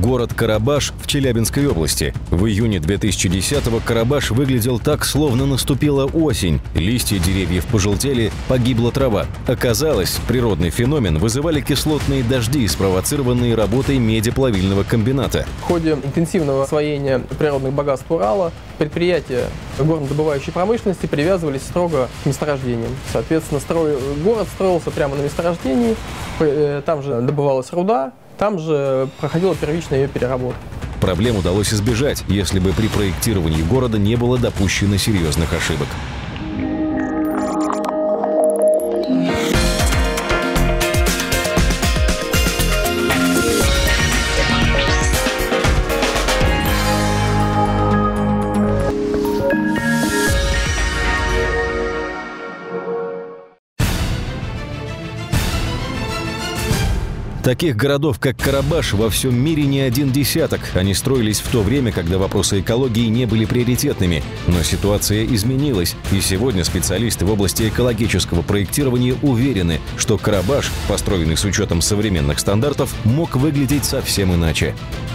Город Карабаш в Челябинской области. В июне 2010-го Карабаш выглядел так, словно наступила осень. Листья деревьев пожелтели, погибла трава. Оказалось, природный феномен вызывали кислотные дожди, спровоцированные работой медиплавильного комбината. В ходе интенсивного освоения природных богатств Урала предприятия горнодобывающей промышленности привязывались строго к месторождениям. Соответственно, город строился прямо на месторождении, там же добывалась руда, там же проходила первичная ее переработка. Проблем удалось избежать, если бы при проектировании города не было допущено серьезных ошибок. Таких городов, как Карабаш, во всем мире не один десяток. Они строились в то время, когда вопросы экологии не были приоритетными. Но ситуация изменилась, и сегодня специалисты в области экологического проектирования уверены, что Карабаш, построенный с учетом современных стандартов, мог выглядеть совсем иначе.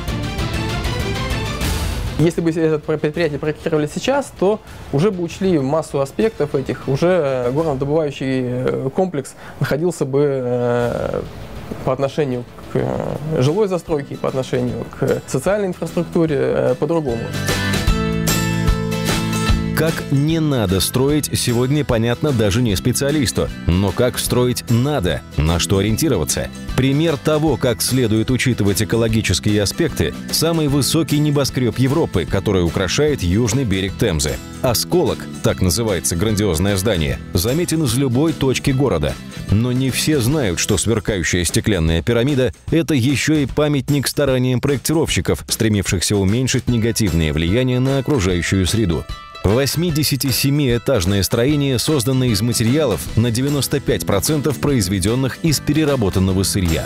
Если бы это предприятие проектировали сейчас, то уже бы учли массу аспектов этих, уже горнодобывающий комплекс находился бы по отношению к жилой застройке, по отношению к социальной инфраструктуре по-другому. Как не надо строить, сегодня понятно даже не специалисту. Но как строить надо, на что ориентироваться. Пример того, как следует учитывать экологические аспекты, самый высокий небоскреб Европы, который украшает южный берег Темзы. «Осколок», так называется грандиозное здание, заметен из любой точки города. Но не все знают, что сверкающая стеклянная пирамида – это еще и памятник стараниям проектировщиков, стремившихся уменьшить негативное влияние на окружающую среду. 87-этажное строение создано из материалов на 95% произведенных из переработанного сырья.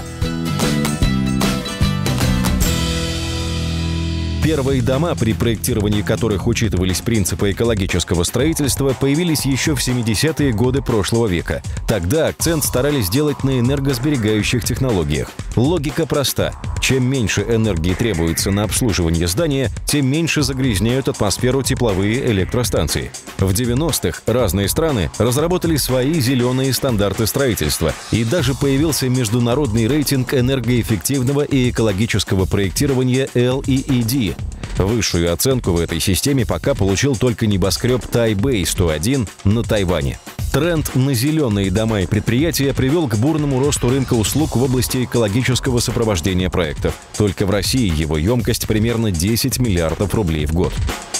Первые дома, при проектировании которых учитывались принципы экологического строительства, появились еще в 70-е годы прошлого века. Тогда акцент старались делать на энергосберегающих технологиях. Логика проста. Чем меньше энергии требуется на обслуживание здания, тем меньше загрязняют атмосферу тепловые электростанции. В 90-х разные страны разработали свои зеленые стандарты строительства, и даже появился международный рейтинг энергоэффективного и экологического проектирования LEED. Высшую оценку в этой системе пока получил только небоскреб Тайбэй 101 на Тайване. Тренд на зеленые дома и предприятия привел к бурному росту рынка услуг в области экологического сопровождения проектов. Только в России его емкость примерно 10 миллиардов рублей в год.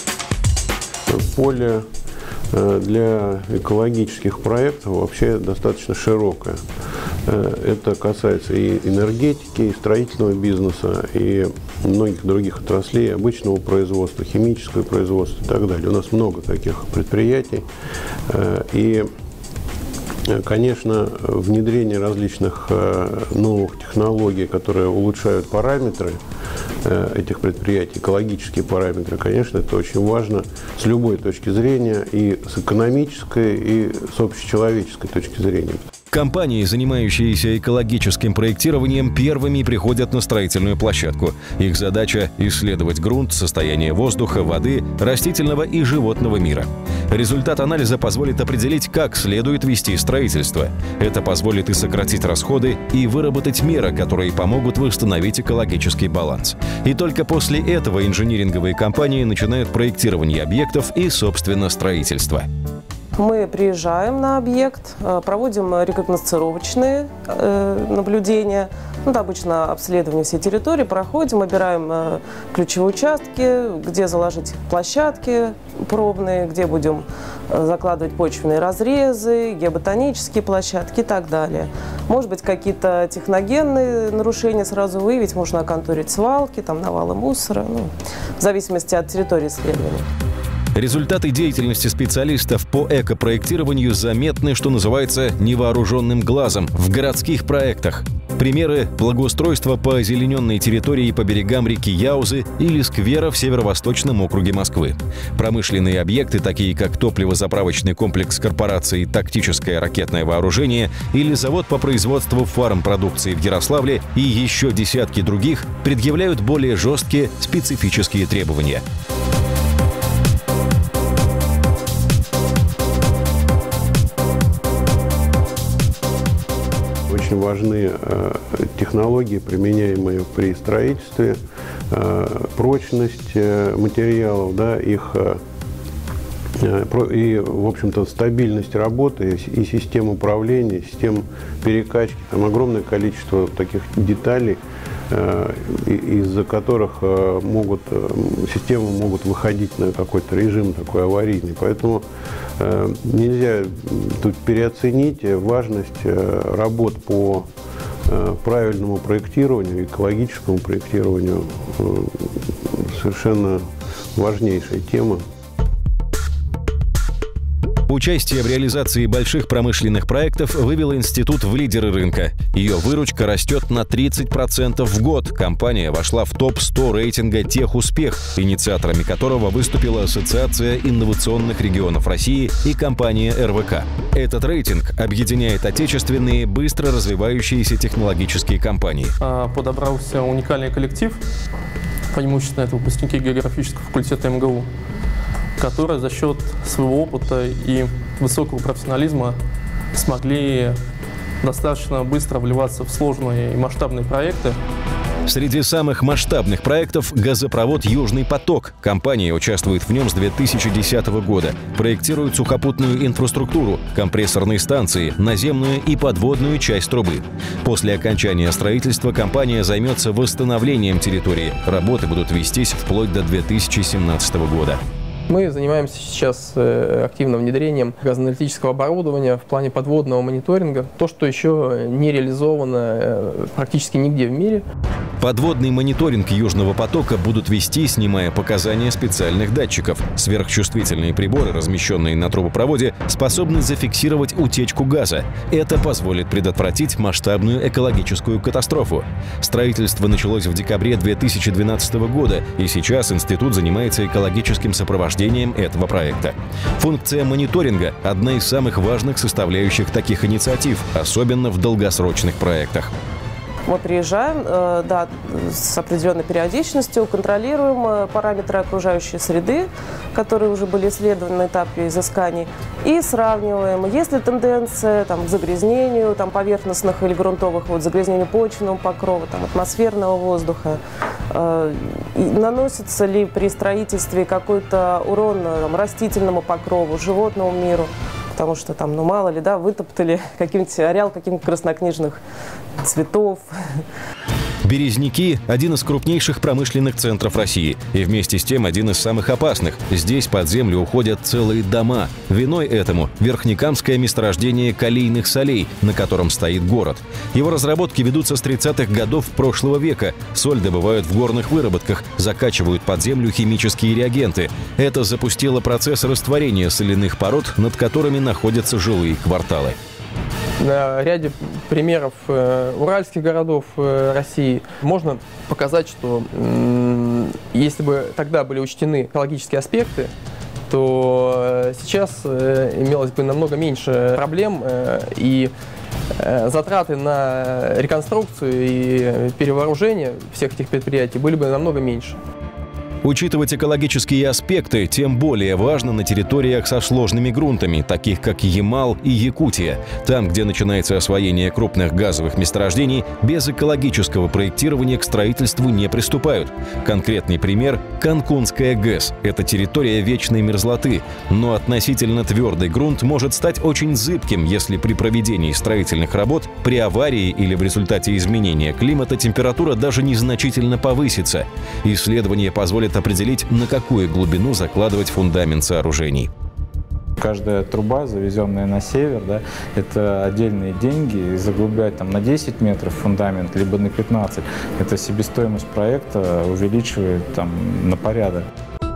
Поле для экологических проектов вообще достаточно широкое. Это касается и энергетики, и строительного бизнеса, и многих других отраслей, обычного производства, химического производства и так далее. У нас много таких предприятий. И, конечно, внедрение различных новых технологий, которые улучшают параметры этих предприятий, экологические параметры, конечно, это очень важно с любой точки зрения, и с экономической, и с общечеловеческой точки зрения. Компании, занимающиеся экологическим проектированием, первыми приходят на строительную площадку. Их задача – исследовать грунт, состояние воздуха, воды, растительного и животного мира. Результат анализа позволит определить, как следует вести строительство. Это позволит и сократить расходы, и выработать меры, которые помогут восстановить экологический баланс. И только после этого инжиниринговые компании начинают проектирование объектов и, собственно, строительство. Мы приезжаем на объект, проводим рекогносцировочные наблюдения. Обычно обследование всей территории проходим, выбираем ключевые участки, где заложить площадки пробные, где будем закладывать почвенные разрезы, геоботанические площадки и так далее. Может быть, какие-то техногенные нарушения сразу выявить, можно оконтурить свалки, навалы мусора, в зависимости от территории исследования. Результаты деятельности специалистов по экопроектированию заметны, что называется, невооруженным глазом в городских проектах. Примеры – благоустройство по озелененной территории по берегам реки Яузы или сквера в северо-восточном округе Москвы. Промышленные объекты, такие как топливозаправочный комплекс корпорации «Тактическое ракетное вооружение» или завод по производству фармпродукции в Ярославле и еще десятки других, предъявляют более жесткие специфические требования. Очень важны технологии, применяемые при строительстве, прочность материалов, да, их и, в общем-то, стабильность работы и систем управления, систем перекачки. Там огромное количество таких деталей, из-за которых системы могут выходить на какой-то режим такой аварийный. Поэтому нельзя тут переоценить важность работ по правильному проектированию, экологическому проектированию. Совершенно важнейшая тема. Участие в реализации больших промышленных проектов вывело институт в лидеры рынка. Ее выручка растет на 30% в год. Компания вошла в топ-100 рейтинга «Техуспех», инициаторами которого выступила Ассоциация инновационных регионов России и компания РВК. Этот рейтинг объединяет отечественные, быстро развивающиеся технологические компании. Подобрался уникальный коллектив, преимущественно это выпускники географического факультета МГУ, которые за счет своего опыта и высокого профессионализма смогли достаточно быстро вливаться в сложные и масштабные проекты. Среди самых масштабных проектов – газопровод «Южный поток». Компания участвует в нем с 2010 года. Проектирует сухопутную инфраструктуру, компрессорные станции, наземную и подводную часть трубы. После окончания строительства компания займется восстановлением территории. Работы будут вестись вплоть до 2017 года. Мы занимаемся сейчас активным внедрением газоаналитического оборудования в плане подводного мониторинга. То, что еще не реализовано практически нигде в мире. Подводный мониторинг «Южного потока» будут вести, снимая показания специальных датчиков. Сверхчувствительные приборы, размещенные на трубопроводе, способны зафиксировать утечку газа. Это позволит предотвратить масштабную экологическую катастрофу. Строительство началось в декабре 2012 года, и сейчас институт занимается экологическим сопровождением этого проекта. Функция мониторинга – одна из самых важных составляющих таких инициатив, особенно в долгосрочных проектах. Мы приезжаем, да, с определенной периодичностью, контролируем параметры окружающей среды, которые уже были исследованы на этапе изысканий, и сравниваем, есть ли тенденция к загрязнению поверхностных или грунтовых, загрязнению почвенного покрова, атмосферного воздуха, и наносится ли при строительстве какой-то урон растительному покрову, животному миру. Потому что мало ли, вытоптали каким-нибудь ареал каких-нибудь краснокнижных цветов. Березники – один из крупнейших промышленных центров России и вместе с тем один из самых опасных. Здесь под землю уходят целые дома. Виной этому – верхнекамское месторождение калийных солей, на котором стоит город. Его разработки ведутся с 30-х годов прошлого века. Соль добывают в горных выработках, закачивают под землю химические реагенты. Это запустило процесс растворения соляных пород, над которыми находятся жилые кварталы. На ряде примеров уральских городов России можно показать, что если бы тогда были учтены экологические аспекты, то сейчас имелось бы намного меньше проблем, и затраты на реконструкцию и перевооружение всех этих предприятий были бы намного меньше. Учитывать экологические аспекты тем более важно на территориях со сложными грунтами, таких как Ямал и Якутия. Там, где начинается освоение крупных газовых месторождений, без экологического проектирования к строительству не приступают. Конкретный пример – Канкунская ГЭС. Это территория вечной мерзлоты, но относительно твердый грунт может стать очень зыбким, если при проведении строительных работ, при аварии или в результате изменения климата температура даже незначительно повысится. Исследование позволит определить, на какую глубину закладывать фундамент сооружений. Каждая труба, завезенная на север, это отдельные деньги. И заглублять на 10 метров фундамент, либо на 15, это себестоимость проекта увеличивает на порядок.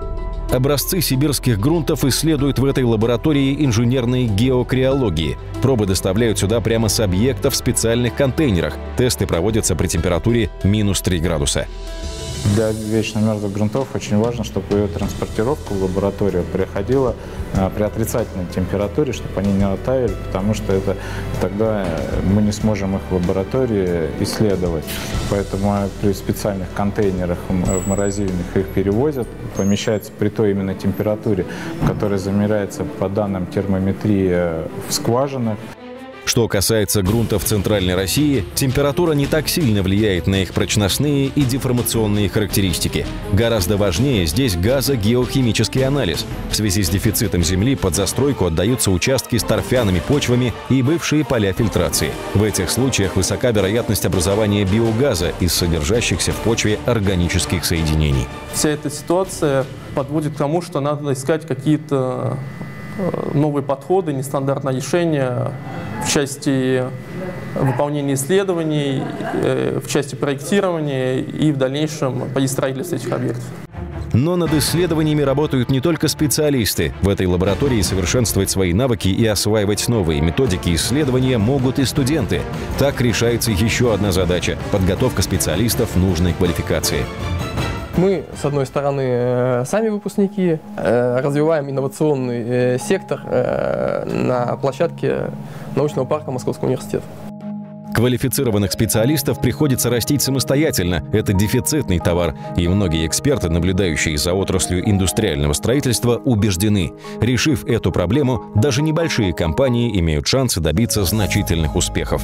Образцы сибирских грунтов исследуют в этой лаборатории инженерной геокриологии. Пробы доставляют сюда прямо с объекта в специальных контейнерах. Тесты проводятся при температуре -3 градуса. Для вечно мерзлых грунтов очень важно, чтобы ее транспортировка в лабораторию проходила при отрицательной температуре, чтобы они не оттаяли, потому что тогда мы не сможем их в лаборатории исследовать. Поэтому при специальных контейнерах в морозильных их перевозят, помещаются при той именно температуре, которая замеряется по данным термометрии в скважинах. Что касается грунтов Центральной России, температура не так сильно влияет на их прочностные и деформационные характеристики. Гораздо важнее здесь газогеохимический анализ. В связи с дефицитом земли под застройку отдаются участки с торфяными почвами и бывшие поля фильтрации. В этих случаях высока вероятность образования биогаза из содержащихся в почве органических соединений. Вся эта ситуация подводит к тому, что надо искать какие-то новые подходы, нестандартные решения в части выполнения исследований, в части проектирования и в дальнейшем по строительству этих объектов. Но над исследованиями работают не только специалисты. В этой лаборатории совершенствовать свои навыки и осваивать новые методики исследования могут и студенты. Так решается еще одна задача – подготовка специалистов нужной квалификации. Мы, с одной стороны, сами выпускники, развиваем инновационный сектор на площадке научного парка Московского университета. Квалифицированных специалистов приходится растить самостоятельно. Это дефицитный товар. И многие эксперты, наблюдающие за отраслью индустриального строительства, убеждены, решив эту проблему, даже небольшие компании имеют шансы добиться значительных успехов.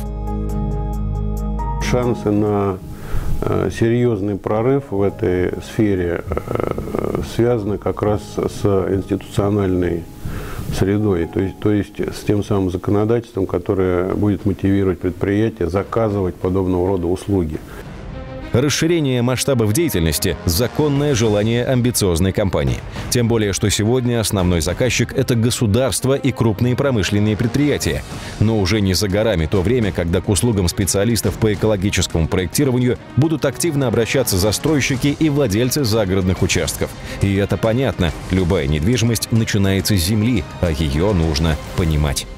Шансы на серьезный прорыв в этой сфере связаны как раз с институциональной средой, то есть с тем самым законодательством, которое будет мотивировать предприятия заказывать подобного рода услуги. Расширение масштабов деятельности – законное желание амбициозной компании. Тем более, что сегодня основной заказчик – это государство и крупные промышленные предприятия. Но уже не за горами то время, когда к услугам специалистов по экологическому проектированию будут активно обращаться застройщики и владельцы загородных участков. И это понятно – любая недвижимость начинается с земли, а ее нужно понимать.